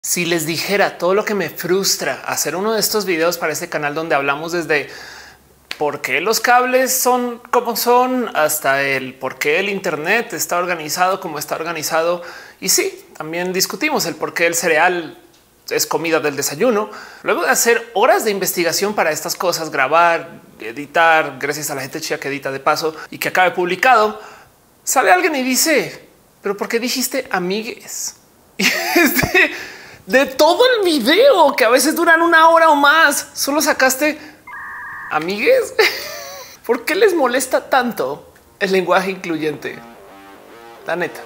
Si les dijera todo lo que me frustra hacer uno de estos videos para este canal donde hablamos desde por qué los cables son como son hasta el por qué el Internet está organizado como está organizado. Y sí, también discutimos el por qué el cereal es comida del desayuno. Luego de hacer horas de investigación para estas cosas, grabar, editar, gracias a la gente chida que edita de paso y que acabe publicado, sale alguien y dice, pero ¿por qué dijiste amigues? Y de todo el video, que a veces duran una hora o más, solo sacaste amigues. ¿Por qué les molesta tanto el lenguaje incluyente? La neta.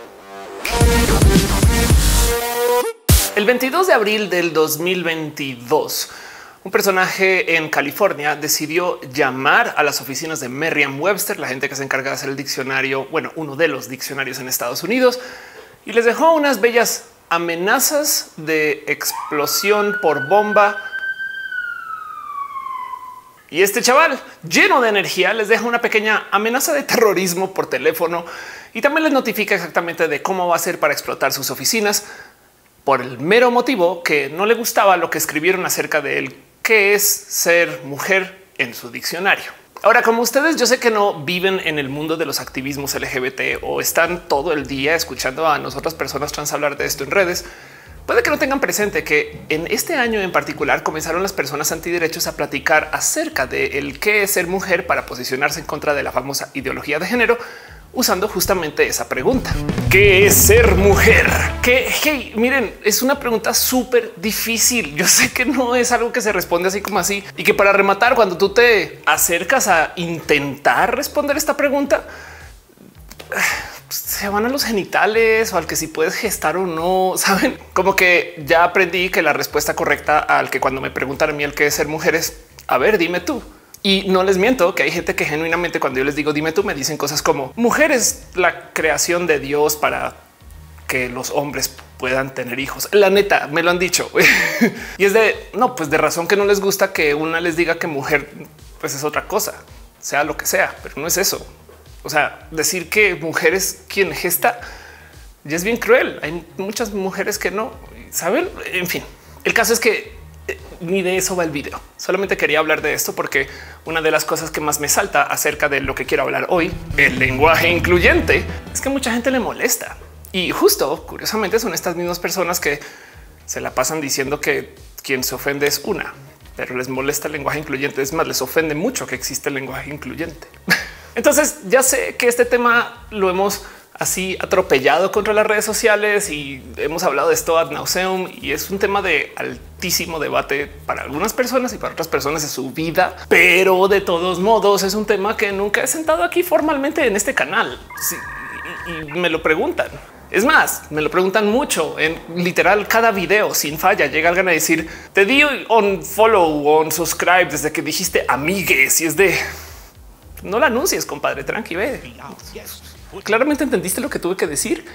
El 22 de abril del 2022, un personaje en California decidió llamar a las oficinas de Merriam-Webster, la gente que se encarga de hacer el diccionario, bueno, uno de los diccionarios en Estados Unidos, y les dejó unas bellas amenazas de explosión por bomba. Y este chaval lleno de energía les deja una pequeña amenaza de terrorismo por teléfono y también les notifica exactamente de cómo va a ser para explotar sus oficinas por el mero motivo que no le gustaba lo que escribieron acerca de él, que es ser mujer en su diccionario. Ahora, como ustedes, yo sé que no viven en el mundo de los activismos LGBT o están todo el día escuchando a nosotras personas trans hablar de esto en redes. Puede que no tengan presente que en este año en particular comenzaron las personas antiderechos a platicar acerca de el qué es ser mujer para posicionarse en contra de la famosa ideología de género, usando justamente esa pregunta. ¿Qué es ser mujer? Que hey, miren, es una pregunta súper difícil. Yo sé que no es algo que se responde así como así y que para rematar, cuando tú te acercas a intentar responder esta pregunta, se van a los genitales o al que si puedes gestar o no. Saben, como que ya aprendí que la respuesta correcta al que cuando me preguntan a mí el qué es ser mujer es a ver, dime tú. Y no les miento que hay gente que genuinamente cuando yo les digo dime tú, me dicen cosas como mujer es la creación de Dios para que los hombres puedan tener hijos. La neta me lo han dicho y es de no, pues de razón que no les gusta que una les diga que mujer pues es otra cosa, sea lo que sea, pero no es eso. O sea, decir que mujer es quien gesta ya es bien cruel. Hay muchas mujeres que no saben. En fin, el caso es que ni de eso va el video. Solamente quería hablar de esto porque una de las cosas que más me salta acerca de lo que quiero hablar hoy, el lenguaje incluyente, es que mucha gente le molesta. Y justo, curiosamente, son estas mismas personas que se la pasan diciendo que quien se ofende es una, pero les molesta el lenguaje incluyente. Es más, les ofende mucho que existe el lenguaje incluyente. Entonces ya sé que este tema lo hemos así atropellado contra las redes sociales y hemos hablado de esto ad nauseum y es un tema de altísimo debate para algunas personas y para otras personas en su vida. Pero de todos modos es un tema que nunca he sentado aquí formalmente en este canal. Sí, y me lo preguntan. Es más, me lo preguntan mucho en literal cada video sin falla. Llega alguien a decir te di on follow o on subscribe desde que dijiste amigues y es de no la anuncies, compadre, tranqui, ve. Claramente entendiste lo que tuve que decir,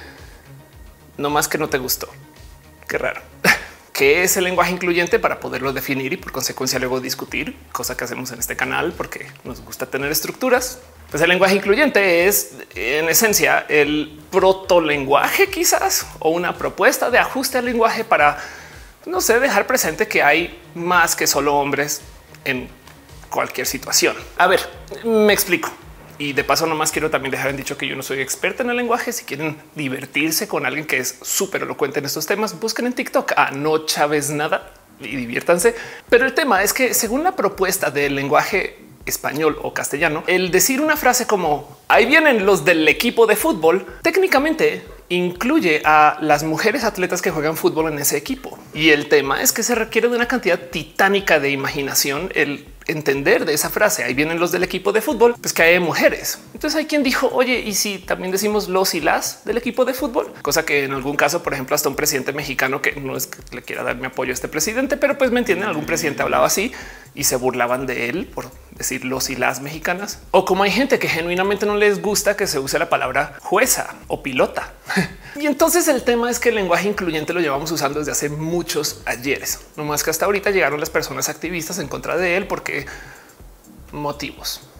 no más que no te gustó. Qué raro. ¿Qué es el lenguaje incluyente para poderlo definir y por consecuencia luego discutir? Cosa que hacemos en este canal porque nos gusta tener estructuras. Pues el lenguaje incluyente es en esencia el protolenguaje quizás o una propuesta de ajuste al lenguaje para, no sé, dejar presente que hay más que solo hombres en cualquier situación. A ver, me explico. Y de paso, nomás quiero también dejar en dicho que yo no soy experta en el lenguaje. Si quieren divertirse con alguien que es súper elocuente en estos temas, busquen en TikTok a No Chávez Nada y diviértanse. Pero el tema es que según la propuesta del lenguaje español o castellano, el decir una frase como ahí vienen los del equipo de fútbol, técnicamente incluye a las mujeres atletas que juegan fútbol en ese equipo. Y el tema es que se requiere de una cantidad titánica de imaginación el entender de esa frase. Ahí vienen los del equipo de fútbol, pues que hay mujeres. Entonces hay quien dijo, oye, y si también decimos los y las del equipo de fútbol, cosa que en algún caso, por ejemplo, hasta un presidente mexicano, que no es que le quiera dar mi apoyo a este presidente, pero pues me entienden, algún presidente hablaba así y se burlaban de él por decir los y las mexicanas. O como hay gente que genuinamente no les gusta que se use la palabra jueza o pilota. Y entonces el tema es que el lenguaje incluyente lo llevamos usando desde hace muchos ayeres. No más que hasta ahorita llegaron las personas activistas en contra de él porque motivos.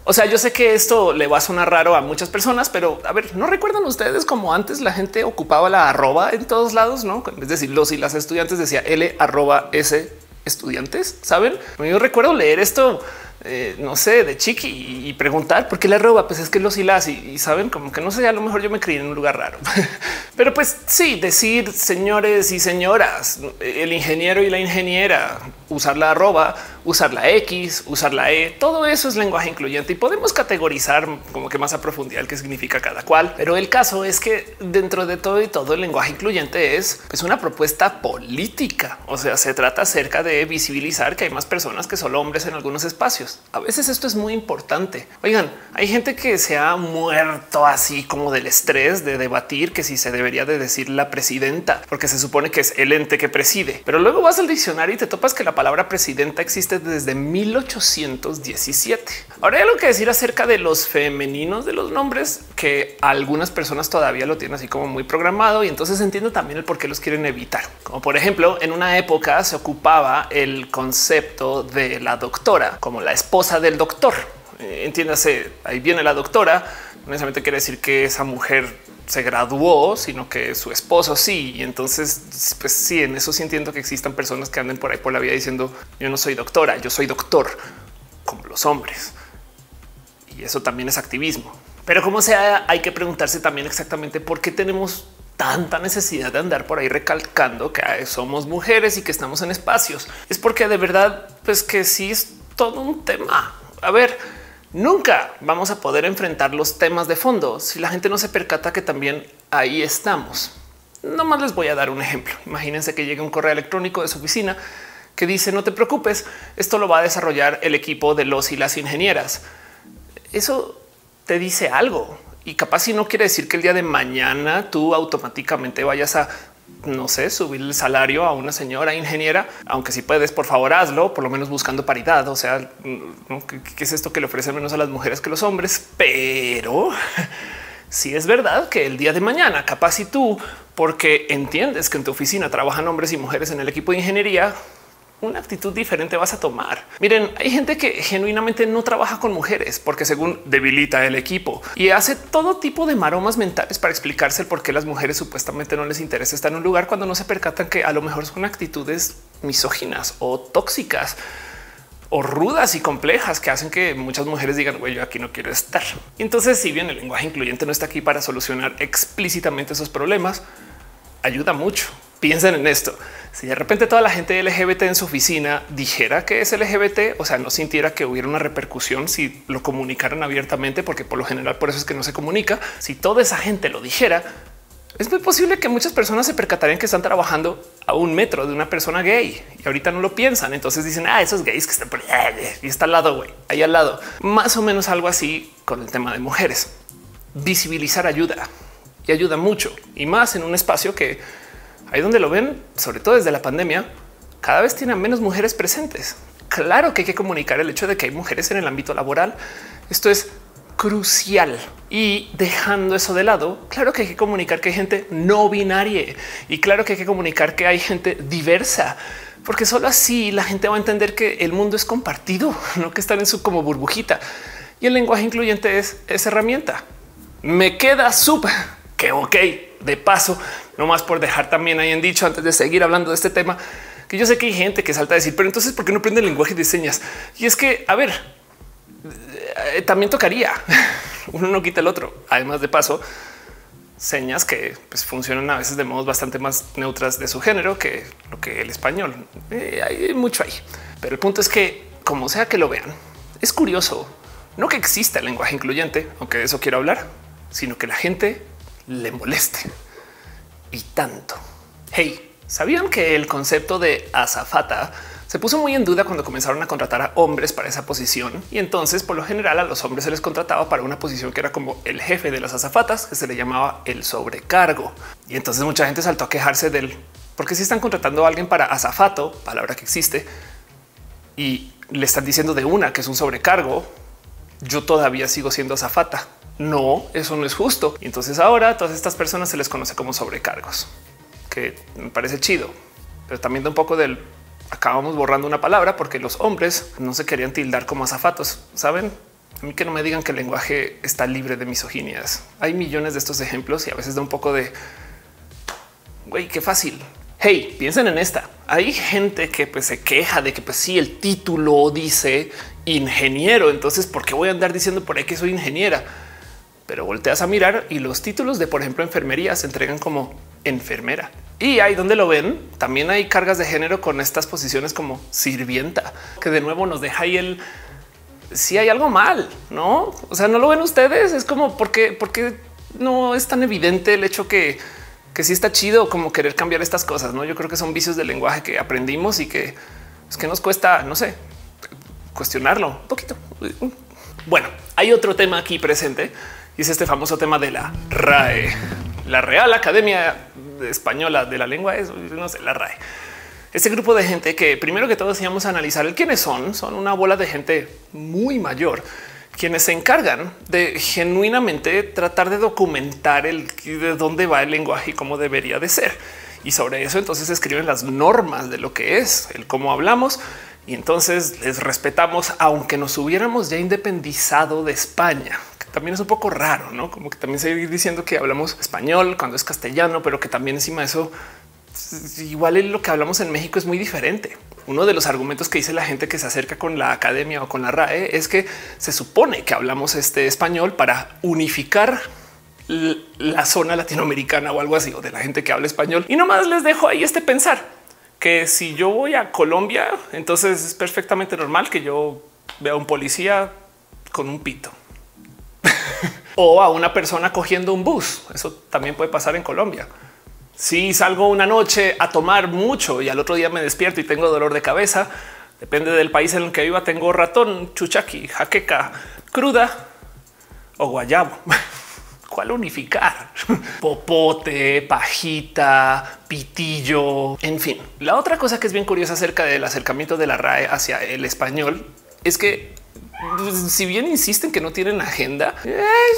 O sea, yo sé que esto le va a sonar raro a muchas personas, pero a ver, ¿no recuerdan ustedes cómo antes la gente ocupaba la arroba en todos lados? No, es decir, los y las estudiantes decía L@S estudiantes. Saben, yo recuerdo leer esto, no sé, de chiqui y preguntar por qué la arroba. Pues es que los y las y saben, como que no sé, a lo mejor yo me crié en un lugar raro, pero pues sí, decir señores y señoras, el ingeniero y la ingeniera, usar la arroba, usar la X, usar la E, todo eso es lenguaje incluyente y podemos categorizar como que más a profundidad qué significa cada cual. Pero el caso es que dentro de todo y todo el lenguaje incluyente es pues una propuesta política. O sea, se trata acerca de visibilizar que hay más personas que solo hombres en algunos espacios. A veces esto es muy importante. Oigan, hay gente que se ha muerto así como del estrés de debatir que si se debería de decir la presidenta, porque se supone que es el ente que preside. Pero luego vas al diccionario y te topas que la palabra presidenta existe desde 1817. Ahora hay algo que decir acerca de los femeninos de los nombres, que algunas personas todavía lo tienen así como muy programado y entonces entiendo también el por qué los quieren evitar. Como por ejemplo, en una época se ocupaba el concepto de la doctora como la esposa del doctor. Entiéndase, ahí viene la doctora, no necesariamente quiere decir que esa mujer se graduó, sino que su esposo sí. Y entonces, pues sí, en eso sí entiendo que existan personas que anden por ahí por la vida diciendo yo no soy doctora, yo soy doctor, como los hombres. Y eso también es activismo. Pero como sea, hay que preguntarse también exactamente por qué tenemos tanta necesidad de andar por ahí recalcando que somos mujeres y que estamos en espacios. Es porque de verdad, pues que sí es todo un tema. A ver, nunca vamos a poder enfrentar los temas de fondo si la gente no se percata que también ahí estamos. No más les voy a dar un ejemplo. Imagínense que llegue un correo electrónico de su oficina que dice no te preocupes, esto lo va a desarrollar el equipo de los y las ingenieras. Eso te dice algo y capaz si no quiere decir que el día de mañana tú automáticamente vayas a, no sé, subir el salario a una señora ingeniera, aunque si puedes, por favor, hazlo, por lo menos buscando paridad. O sea, ¿no? ¿Qué es esto que le ofrecen menos a las mujeres que los hombres? Pero sí es verdad que el día de mañana, capaz si tú, porque entiendes que en tu oficina trabajan hombres y mujeres en el equipo de ingeniería, una actitud diferente vas a tomar. Miren, hay gente que genuinamente no trabaja con mujeres porque según debilita el equipo y hace todo tipo de maromas mentales para explicarse el por qué las mujeres supuestamente no les interesa estar en un lugar cuando no se percatan que a lo mejor son actitudes misóginas o tóxicas o rudas y complejas que hacen que muchas mujeres digan güey, yo aquí no quiero estar. Y entonces, si bien el lenguaje incluyente no está aquí para solucionar explícitamente esos problemas, ayuda mucho. Piensen en esto. Si de repente toda la gente LGBT en su oficina dijera que es LGBT, o sea, no sintiera que hubiera una repercusión si lo comunicaran abiertamente, porque por lo general por eso es que no se comunica. Si toda esa gente lo dijera, es muy posible que muchas personas se percatarían que están trabajando a 1 metro de una persona gay y ahorita no lo piensan. Entonces dicen esos gays que están por allá y está al lado, güey, ahí al lado. Más o menos algo así con el tema de mujeres. Visibilizar ayuda y ayuda mucho y más en un espacio que ahí donde lo ven, sobre todo desde la pandemia, cada vez tienen menos mujeres presentes. Claro que hay que comunicar el hecho de que hay mujeres en el ámbito laboral. Esto es crucial. Y dejando eso de lado, claro que hay que comunicar que hay gente no binaria y claro que hay que comunicar que hay gente diversa, porque solo así la gente va a entender que el mundo es compartido, no que están en su como burbujita. Y el lenguaje incluyente es esa herramienta. Me queda súper que ok. De paso, no más por dejar también ahí en dicho antes de seguir hablando de este tema, que yo sé que hay gente que salta a decir, pero entonces, ¿por qué no aprende el lenguaje de señas? Y es que, a ver, también tocaría. Uno no quita el otro. Además de paso, señas que pues, funcionan a veces de modos bastante más neutras de su género que lo que el español. Hay mucho ahí. Pero el punto es que, como sea que lo vean, es curioso, no que exista el lenguaje incluyente, aunque de eso quiero hablar, sino que la gente le moleste y tanto. Hey, ¿sabían que el concepto de azafata se puso muy en duda cuando comenzaron a contratar a hombres para esa posición? Y entonces, por lo general, a los hombres se les contrataba para una posición que era como el jefe de las azafatas, que se le llamaba el sobrecargo. Y entonces mucha gente saltó a quejarse del porque si están contratando a alguien para azafato, palabra que existe, y le están diciendo de una que es un sobrecargo, yo todavía sigo siendo azafata. No, eso no es justo. Y entonces ahora a todas estas personas se les conoce como sobrecargos, que me parece chido, pero también da un poco del acabamos borrando una palabra porque los hombres no se querían tildar como azafatos. Saben, A mí que no me digan que el lenguaje está libre de misoginias. Hay millones de estos ejemplos y a veces da un poco de güey, qué fácil. Hey, piensen en esta. Hay gente que pues, se queja de que pues sí, el título dice ingeniero. Entonces, ¿por qué voy a andar diciendo por ahí que soy ingeniera? Pero volteas a mirar y los títulos de, por ejemplo, enfermería se entregan como enfermera. Y ahí donde lo ven, también hay cargas de género con estas posiciones como sirvienta, que de nuevo nos deja ahí el si hay algo mal, no? O sea, no lo ven ustedes. Es como porque no es tan evidente el hecho que sí está chido como querer cambiar estas cosas. No, yo creo que son vicios del lenguaje que aprendimos y que es que nos cuesta, no sé, cuestionarlo un poquito. Bueno, hay otro tema aquí presente y es este famoso tema de la RAE, la Real Academia Española de la Lengua. Es no sé, la RAE. Este grupo de gente que primero que todo íbamos a analizar el quiénes son una bola de gente muy mayor, quienes se encargan de genuinamente tratar de documentar de dónde va el lenguaje y cómo debería de ser. Y sobre eso entonces escriben las normas de lo que es el cómo hablamos. Y entonces les respetamos, aunque nos hubiéramos ya independizado de España, que también es un poco raro, ¿no? Como que también seguir diciendo que hablamos español cuando es castellano, pero que también encima de eso igual lo que hablamos en México es muy diferente. Uno de los argumentos que dice la gente que se acerca con la academia o con la RAE es que se supone que hablamos este español para unificar la zona latinoamericana o algo así, o de la gente que habla español. Y nomás les dejo ahí este pensar que si yo voy a Colombia, entonces es perfectamente normal que yo vea a un policía con un pito o a una persona cogiendo un bus. Eso también puede pasar en Colombia. Si salgo una noche a tomar mucho y al otro día me despierto y tengo dolor de cabeza, depende del país en el que viva, tengo ratón, chuchaqui, jaqueca, cruda o guayabo. ¿Cuál unificar? Popote, pajita, pitillo, en fin. La otra cosa que es bien curiosa acerca del acercamiento de la RAE hacia el español es que si bien insisten que no tienen agenda, yo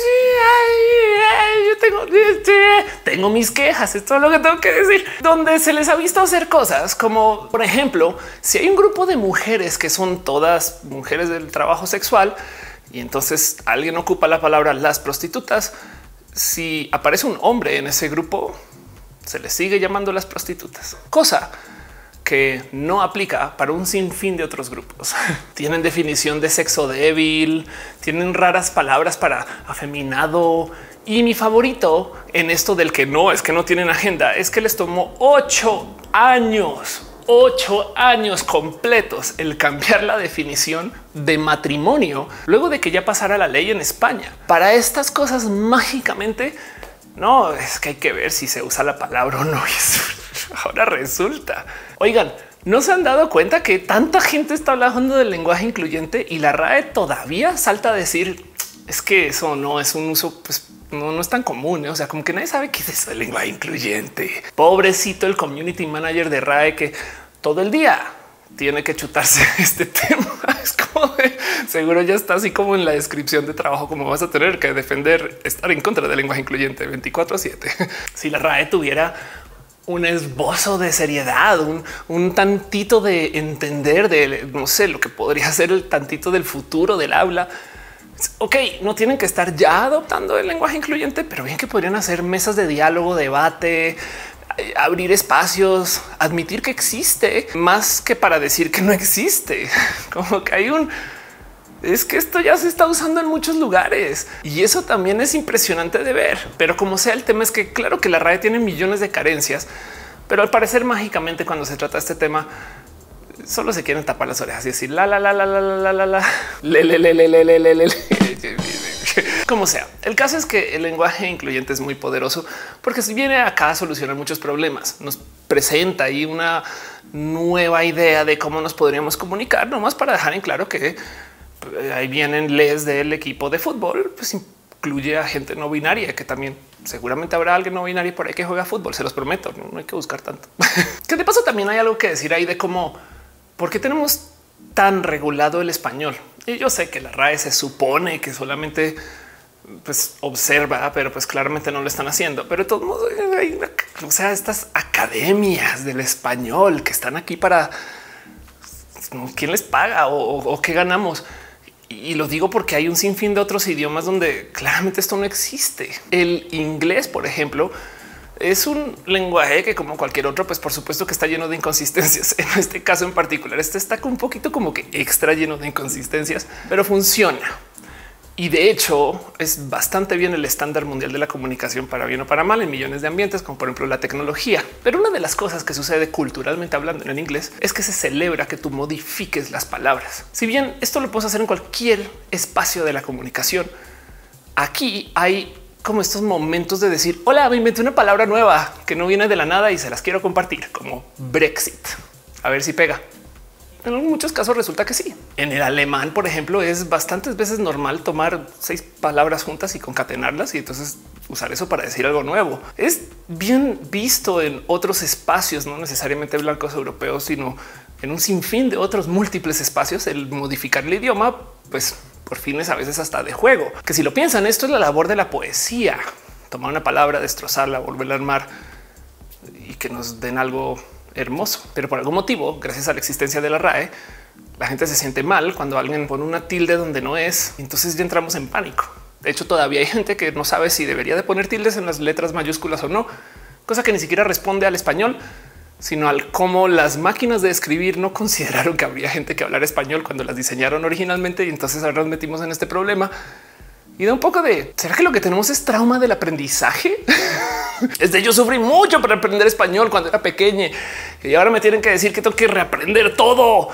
tengo mis quejas. Esto es lo que tengo que decir, donde se les ha visto hacer cosas como, por ejemplo, si hay un grupo de mujeres que son todas mujeres del trabajo sexual y entonces alguien ocupa la palabra las prostitutas, si aparece un hombre en ese grupo, se les sigue llamando las prostitutas, cosa que no aplica para un sinfín de otros grupos. Tienen definición de sexo débil, tienen raras palabras para afeminado. Y mi favorito en esto del que no tienen agenda es que les tomó 8 años completos el cambiar la definición de matrimonio luego de que ya pasara la ley en España. Para estas cosas mágicamente no es que hay que ver si se usa la palabra o no. Ahora resulta. Oigan, ¿no se han dado cuenta que tanta gente está hablando del lenguaje incluyente y la RAE todavía salta a decir es que eso no es un uso, pues no es tan común, ¿eh? O sea, como que nadie sabe qué es eso del lenguaje incluyente. Pobrecito el community manager de RAE que todo el día tiene que chutarse este tema. Es como de, seguro ya está así como en la descripción de trabajo, como vas a tener que defender, estar en contra del lenguaje incluyente 24/7. Si la RAE tuviera un esbozo de seriedad, un tantito de entender de no sé lo que podría ser el tantito del futuro del habla. Ok, no tienen que estar ya adoptando el lenguaje incluyente, pero bien que podrían hacer mesas de diálogo, debate, abrir espacios, admitir que existe más que para decir que no existe. Como que hay es que esto ya se está usando en muchos lugares y eso también es impresionante de ver. Pero como sea, el tema es que claro que la RAE tiene millones de carencias, pero al parecer mágicamente cuando se trata de este tema solo se quieren tapar las orejas y decir como sea. El caso es que el lenguaje incluyente es muy poderoso porque si viene acá a solucionar muchos problemas, nos presenta ahí una nueva idea de cómo nos podríamos comunicar, nomás para dejar en claro que ahí vienen les del equipo de fútbol, pues incluye a gente no binaria, que también seguramente habrá alguien no binario por ahí que juega fútbol, se los prometo, no hay que buscar tanto. Que de paso también hay algo que decir ahí de cómo, por qué tenemos tan regulado el español. Y yo sé que la RAE se supone que solamente pues observa, pero pues claramente no lo están haciendo. Pero de todos modos, o sea, estas academias del español que están aquí para quién les paga o qué ganamos. Y lo digo porque hay un sinfín de otros idiomas donde claramente esto no existe. El inglés, por ejemplo, es un lenguaje que, como cualquier otro, pues por supuesto que está lleno de inconsistencias. En este caso en particular, este está un poquito como que extra lleno de inconsistencias, pero funciona. Y de hecho es bastante bien el estándar mundial de la comunicación, para bien o para mal, en millones de ambientes, como por ejemplo la tecnología. Pero una de las cosas que sucede culturalmente hablando en el inglés es que se celebra que tú modifiques las palabras. Si bien esto lo puedes hacer en cualquier espacio de la comunicación, aquí hay como estos momentos de decir, hola, me inventé una palabra nueva que no viene de la nada y se las quiero compartir, como Brexit. A ver si pega. En muchos casos resulta que sí. En el alemán, por ejemplo, es bastantes veces normal tomar 6 palabras juntas y concatenarlas y entonces usar eso para decir algo nuevo. Es bien visto en otros espacios, no necesariamente blancos europeos, sino en un sinfín de otros múltiples espacios. El modificar el idioma, pues por fines a veces hasta de juego, que si lo piensan, esto es la labor de la poesía: tomar una palabra, destrozarla, volverla a armar y que nos den algo hermoso. Pero por algún motivo, gracias a la existencia de la RAE, la gente se siente mal cuando alguien pone una tilde donde no es. Entonces ya entramos en pánico. De hecho, todavía hay gente que no sabe si debería de poner tildes en las letras mayúsculas o no, cosa que ni siquiera responde al español, sino al cómo las máquinas de escribir no consideraron que habría gente que hablara español cuando las diseñaron originalmente. Y entonces ahora nos metimos en este problema y da un poco de ¿será que lo que tenemos es trauma del aprendizaje? Es de yo sufrí mucho para aprender español cuando era pequeña y ahora me tienen que decir que tengo que reaprender todo.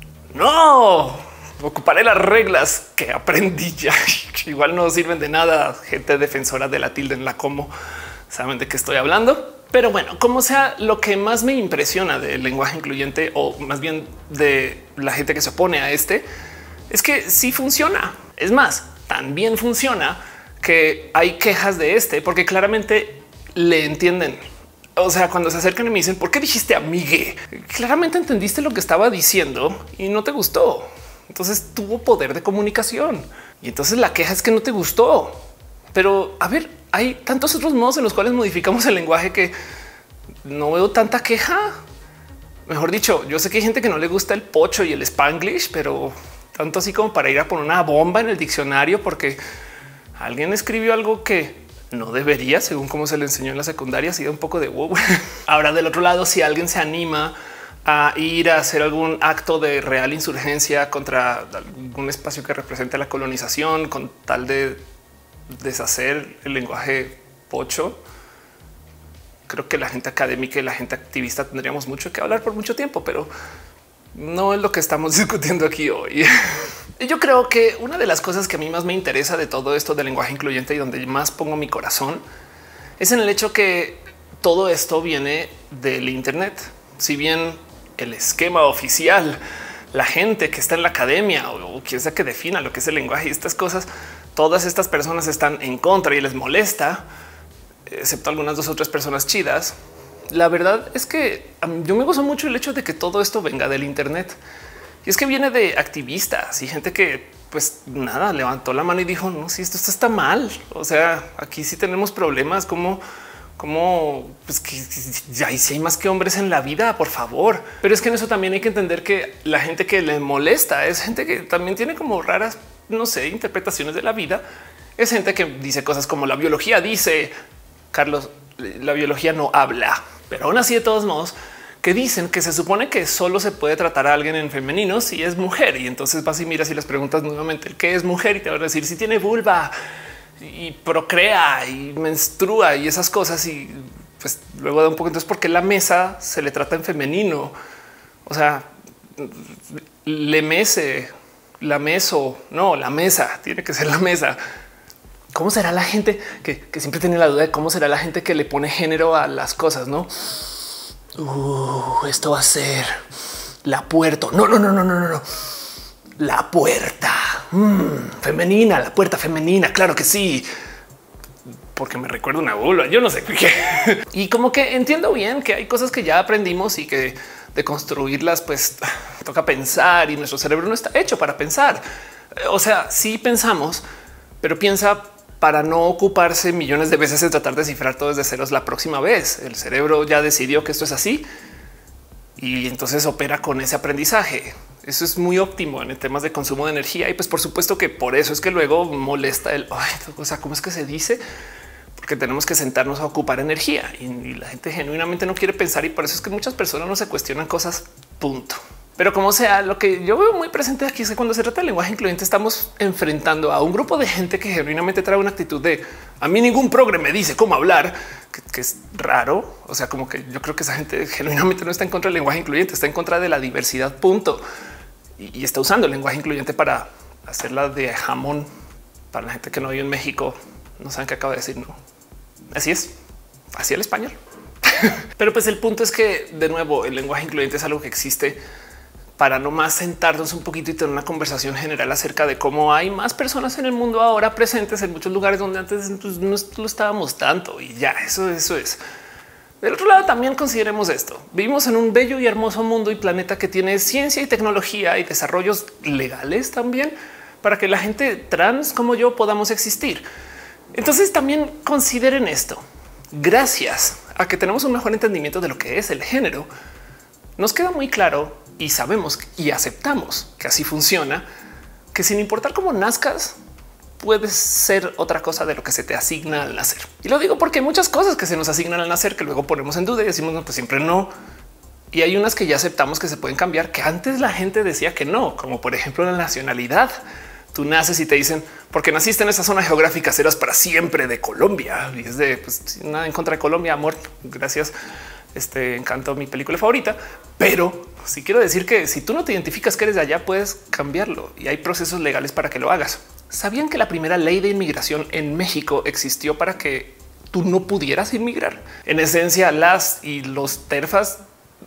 No ocuparé las reglas que aprendí ya. Igual no sirven de nada. Gente defensora de la tilde en la como saben de qué estoy hablando. Pero bueno, como sea, lo que más me impresiona del lenguaje incluyente, o más bien de la gente que se opone a este, es que sí funciona. Es más, también funciona que hay quejas de este porque claramente le entienden. O sea, cuando se acercan y me dicen ¿por qué dijiste amigue? Claramente entendiste lo que estaba diciendo y no te gustó. Entonces tuvo poder de comunicación y entonces la queja es que no te gustó. Pero a ver, hay tantos otros modos en los cuales modificamos el lenguaje que no veo tanta queja. Mejor dicho, yo sé que hay gente que no le gusta el pocho y el Spanglish, pero tanto así como para ir a poner una bomba en el diccionario porque alguien escribió algo que no debería, según cómo se le enseñó en la secundaria, sí da un poco de wow. Ahora, del otro lado, si alguien se anima a ir a hacer algún acto de real insurgencia contra algún espacio que represente la colonización con tal de deshacer el lenguaje pocho, creo que la gente académica y la gente activista tendríamos mucho que hablar por mucho tiempo, pero no es lo que estamos discutiendo aquí hoy. Yo creo que una de las cosas que a mí más me interesa de todo esto del lenguaje incluyente y donde más pongo mi corazón es en el hecho que todo esto viene del Internet. Si bien el esquema oficial, la gente que está en la academia o quien sea que defina lo que es el lenguaje y estas cosas, todas estas personas están en contra y les molesta, excepto algunas 2 o 3 personas chidas. La verdad es que yo me gozo mucho el hecho de que todo esto venga del Internet. Y es que viene de activistas y gente que pues nada, levantó la mano y dijo no, si esto está mal. O sea, aquí sí tenemos problemas como pues que ya y si hay más que hombres en la vida, por favor. Pero es que en eso también hay que entender que la gente que le molesta es gente que también tiene como raras, no sé, interpretaciones de la vida. Es gente que dice cosas como la biología dice, Carlos, la biología no habla, pero aún así de todos modos que dicen que se supone que solo se puede tratar a alguien en femenino si es mujer. Y entonces vas y miras y les preguntas nuevamente qué es mujer y te van a decir si tiene vulva y procrea y menstrua y esas cosas. Y pues luego da un poco entonces porque la mesa se le trata en femenino. O sea, le mese, la meso, no, la mesa tiene que ser la mesa. ¿Cómo será la gente que siempre tiene la duda de cómo será la gente que le pone género a las cosas? No, esto va a ser la puerta. No. La puerta femenina, la puerta femenina. Claro que sí, porque me recuerda una vulva. Yo no sé qué. Y como que entiendo bien que hay cosas que ya aprendimos y que de construirlas, pues toca pensar y nuestro cerebro no está hecho para pensar. O sea, sí pensamos, pero piensa para no ocuparse millones de veces en tratar de descifrar todo desde ceros la próxima vez. El cerebro ya decidió que esto es así y entonces opera con ese aprendizaje. Eso es muy óptimo en temas de consumo de energía. Y pues por supuesto que por eso es que luego molesta el, o sea, ¿cómo es que se dice? Porque tenemos que sentarnos a ocupar energía y la gente genuinamente no quiere pensar y por eso es que muchas personas no se cuestionan cosas, punto. Pero como sea, lo que yo veo muy presente aquí es que cuando se trata de lenguaje incluyente estamos enfrentando a un grupo de gente que genuinamente trae una actitud de a mí ningún progre me dice cómo hablar, que es raro. O sea, como que yo creo que esa gente genuinamente no está en contra del lenguaje incluyente, está en contra de la diversidad, punto. Y está usando el lenguaje incluyente para hacerla de jamón para la gente que no vive en México. No saben qué acabo de decir. No, así es, así el español. Pero pues el punto es que de nuevo el lenguaje incluyente es algo que existe para no más sentarnos un poquito y tener una conversación general acerca de cómo hay más personas en el mundo ahora presentes en muchos lugares donde antes pues, no lo estábamos tanto y ya eso es. Del otro lado también consideremos esto. Vivimos en un bello y hermoso mundo y planeta que tiene ciencia y tecnología y desarrollos legales también para que la gente trans como yo podamos existir. Entonces también consideren esto. Gracias a que tenemos un mejor entendimiento de lo que es el género, nos queda muy claro y sabemos y aceptamos que así funciona, que sin importar cómo nazcas, puedes ser otra cosa de lo que se te asigna al nacer. Y lo digo porque hay muchas cosas que se nos asignan al nacer que luego ponemos en duda y decimos no, pues siempre no. Y hay unas que ya aceptamos que se pueden cambiar, que antes la gente decía que no, como por ejemplo la nacionalidad. Tú naces y te dicen porque naciste en esa zona geográfica serás para siempre de Colombia. Y es de pues, nada en contra de Colombia, amor. Gracias. Encantó mi película favorita, pero sí quiero decir que si tú no te identificas que eres de allá, puedes cambiarlo y hay procesos legales para que lo hagas. ¿Sabían que la primera ley de inmigración en México existió para que tú no pudieras inmigrar? En esencia, las y los terfas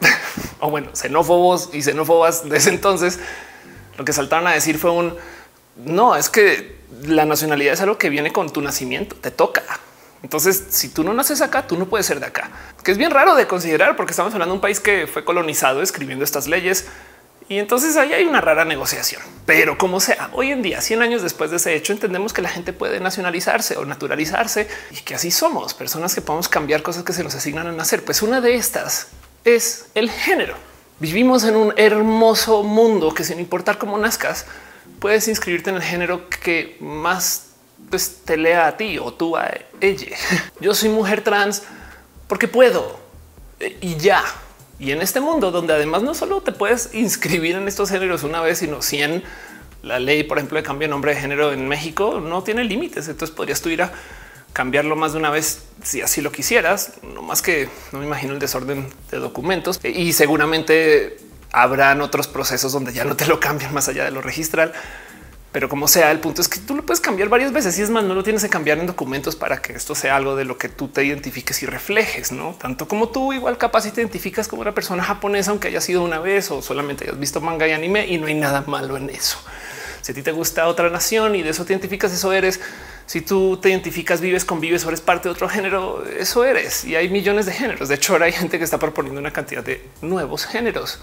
o bueno, xenófobos y xenófobas de ese entonces, lo que saltaron a decir fue no, es que la nacionalidad es algo que viene con tu nacimiento, te toca. Entonces, si tú no naces acá, tú no puedes ser de acá, que es bien raro de considerar porque estamos hablando de un país que fue colonizado escribiendo estas leyes. Y entonces ahí hay una rara negociación. Pero como sea, hoy en día, 100 años después de ese hecho, entendemos que la gente puede nacionalizarse o naturalizarse y que así somos personas que podemos cambiar cosas que se nos asignan a nacer. Pues una de estas es el género. Vivimos en un hermoso mundo que sin importar cómo nazcas, puedes inscribirte en el género que más pues, te lea a ti o tú a ella. Yo soy mujer trans porque puedo y ya. Y en este mundo donde además no solo te puedes inscribir en estos géneros una vez, sino 100, la ley, por ejemplo, de cambio de nombre de género en México no tiene límites. Entonces podrías tú ir a cambiarlo más de una vez si así lo quisieras. No más que no me imagino el desorden de documentos y seguramente habrán otros procesos donde ya no te lo cambian más allá de lo registral. Pero como sea, el punto es que tú lo puedes cambiar varias veces y es más, no lo tienes que cambiar en documentos para que esto sea algo de lo que tú te identifiques y reflejes, no tanto como tú. Igual capaz si te identificas como una persona japonesa, aunque haya sido una vez o solamente hayas visto manga y anime, y no hay nada malo en eso. Si a ti te gusta otra nación y de eso te identificas, eso eres. Si tú te identificas, vives, convives o eres parte de otro género, eso eres. Y hay millones de géneros. De hecho, ahora hay gente que está proponiendo una cantidad de nuevos géneros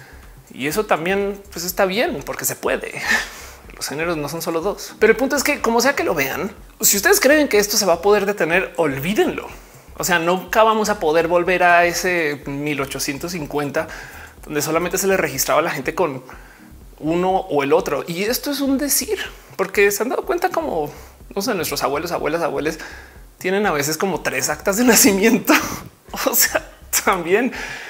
y eso también pues está bien porque se puede. Los géneros no son solo dos, pero el punto es que como sea que lo vean, si ustedes creen que esto se va a poder detener, olvídenlo. O sea, nunca vamos a poder volver a ese 1850 donde solamente se le registraba a la gente con uno o el otro. Y esto es un decir, porque se han dado cuenta como no sé, nuestros abuelos, abuelas tienen a veces como 3 actas de nacimiento. O sea, también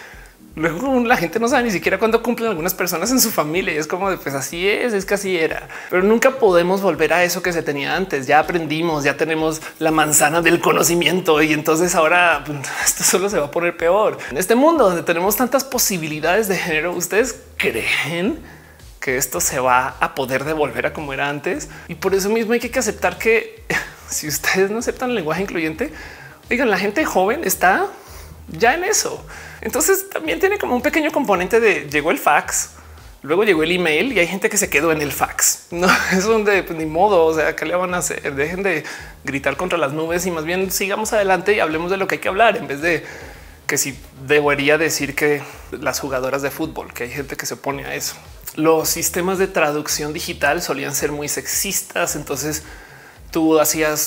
luego la gente no sabe ni siquiera cuándo cumplen algunas personas en su familia y es como de pues así es que así era, pero nunca podemos volver a eso que se tenía antes. Ya aprendimos, ya tenemos la manzana del conocimiento y entonces ahora esto solo se va a poner peor en este mundo donde tenemos tantas posibilidades de género. ¿Ustedes creen que esto se va a poder devolver a como era antes? Y por eso mismo hay que aceptar que si ustedes no aceptan el lenguaje incluyente, oigan, la gente joven está ya en eso. Entonces también tiene como un pequeño componente de llegó el fax, luego llegó el email y hay gente que se quedó en el fax. No es donde pues, ni modo. O sea, ¿qué le van a hacer? Dejen de gritar contra las nubes y más bien sigamos adelante y hablemos de lo que hay que hablar en vez de que si debería decir que las jugadoras de fútbol, que hay gente que se opone a eso. Los sistemas de traducción digital solían ser muy sexistas. Entonces tú hacías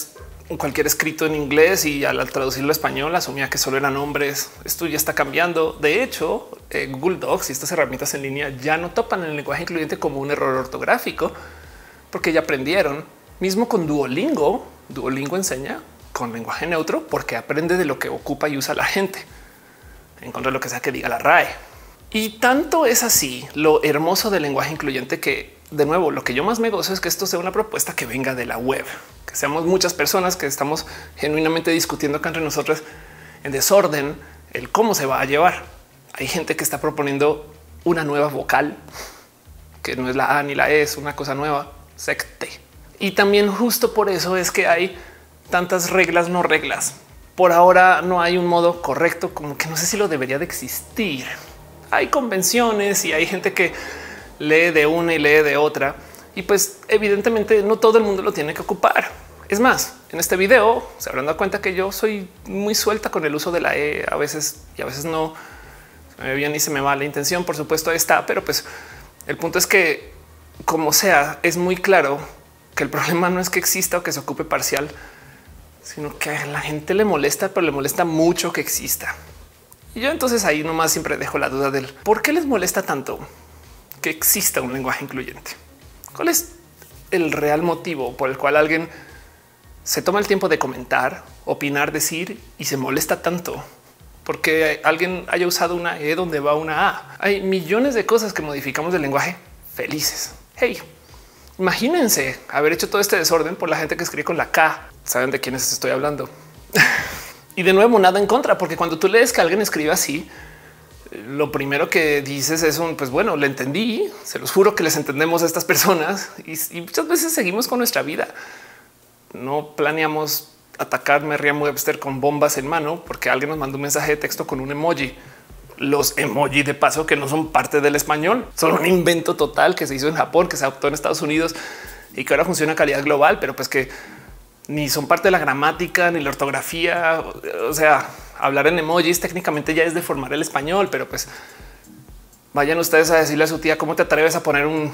cualquier escrito en inglés y al traducirlo a español asumía que solo eran hombres. Esto ya está cambiando. De hecho, Google Docs y estas herramientas en línea ya no topan el lenguaje incluyente como un error ortográfico porque ya aprendieron. Mismo con Duolingo, Duolingo enseña con lenguaje neutro porque aprende de lo que ocupa y usa la gente en contra de lo que sea que diga la RAE. Y tanto es así lo hermoso del lenguaje incluyente que, de nuevo, lo que yo más me gozo es que esto sea una propuesta que venga de la web, que seamos muchas personas que estamos genuinamente discutiendo acá entre nosotros en desorden el cómo se va a llevar. Hay gente que está proponiendo una nueva vocal que no es la A ni la E, es una cosa nueva, secte. Y también justo por eso es que hay tantas reglas, no reglas. Por ahora no hay un modo correcto, como que no sé si lo debería de existir. Hay convenciones y hay gente que lee de una y lee de otra. Y pues evidentemente no todo el mundo lo tiene que ocupar. Es más, en este video se habrán dado cuenta que yo soy muy suelta con el uso de la E a veces y a veces no. Se me ve bien y se me va la intención. Por supuesto está, pero pues el punto es que como sea, es muy claro que el problema no es que exista o que se ocupe parcial, sino que a la gente le molesta, pero le molesta mucho que exista. Y yo entonces ahí nomás siempre dejo la duda del por qué les molesta tanto que exista un lenguaje incluyente. ¿Cuál es el real motivo por el cual alguien se toma el tiempo de comentar, opinar, decir y se molesta tanto porque alguien haya usado una E donde va una A? Hay millones de cosas que modificamos del lenguaje felices. Hey, imagínense haber hecho todo este desorden por la gente que escribe con la K. Saben de quiénes estoy hablando. Y de nuevo, nada en contra, porque cuando tú lees que alguien escribe así, lo primero que dices es un pues bueno, le entendí. Se los juro que les entendemos a estas personas y muchas veces seguimos con nuestra vida. No planeamos atacar Merriam-Webster con bombas en mano porque alguien nos mandó un mensaje de texto con un emoji. Los emoji de paso que no son parte del español, son un invento total que se hizo en Japón, que se adoptó en Estados Unidos y que ahora funciona a calidad global, pero pues que ni son parte de la gramática ni la ortografía. O sea, hablar en emojis técnicamente ya es deformar el español, pero pues vayan ustedes a decirle a su tía cómo te atreves a poner un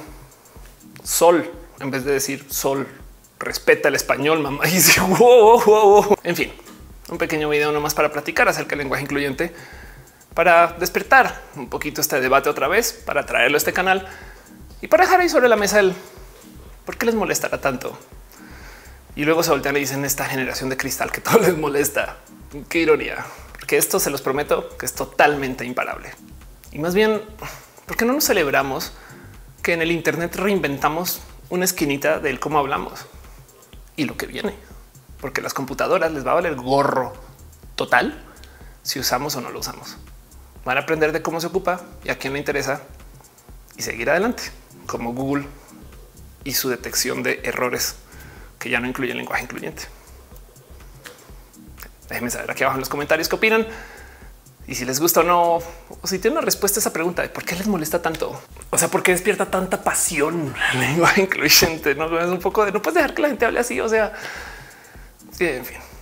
sol en vez de decir sol. Respeta el español, mamá. Y dice, wow. En fin, un pequeño video nomás para platicar acerca del lenguaje incluyente, para despertar un poquito este debate otra vez, para traerlo a este canal y para dejar ahí sobre la mesa el por qué les molestará tanto. Y luego se voltean y dicen esta generación de cristal que todo les molesta. Qué ironía, porque esto se los prometo que es totalmente imparable. Y más bien, ¿por qué no nos celebramos que en el Internet reinventamos una esquinita del cómo hablamos y lo que viene? Porque las computadoras les va a valer gorro total si usamos o no lo usamos. Van a aprender de cómo se ocupa y a quién le interesa y seguir adelante, como Google y su detección de errores que ya no incluye el lenguaje incluyente. Déjenme saber aquí abajo en los comentarios qué opinan y si les gusta o no, o si tienen una respuesta a esa pregunta de por qué les molesta tanto. O sea, por qué despierta tanta pasión el lenguaje incluyente. No es un poco de no puedes dejar que la gente hable así. O sea, sí, en fin.